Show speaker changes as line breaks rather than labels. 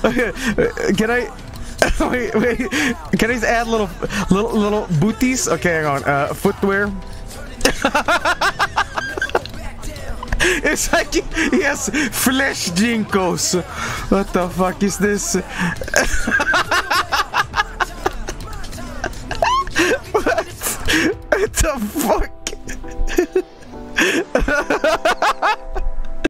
Can I? Wait. Can I just add little booties? Okay, hang on. Footwear. It's like he has flesh jinkos. What the fuck is this? What the fuck?